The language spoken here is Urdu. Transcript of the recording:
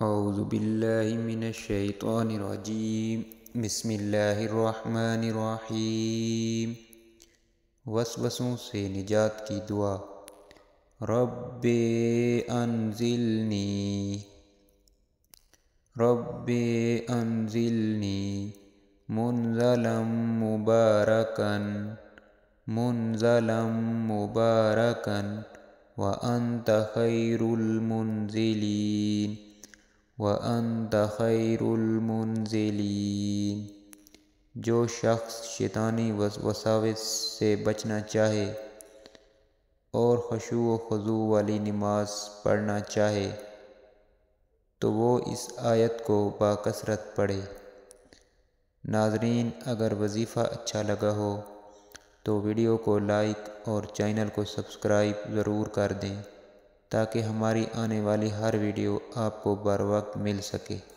اعوذ باللہ من الشیطان الرجیم بسم اللہ الرحمن الرحیم۔ وسوسوں سے نجات کی دعا۔ رب انزلنی منزلا مبارکا وانت خیر المنزلین۔ جو شخص شیطانی وساوس سے بچنا چاہے اور خشوع و خضوع والی نماز پڑھنا چاہے تو وہ اس آیت کو باکثرت پڑھے۔ ناظرین، اگر وظیفہ اچھا لگا ہو تو ویڈیو کو لائک اور چینل کو سبسکرائب ضرور کر دیں تاکہ ہماری آنے والی ہر ویڈیو آپ کو بر وقت مل سکے۔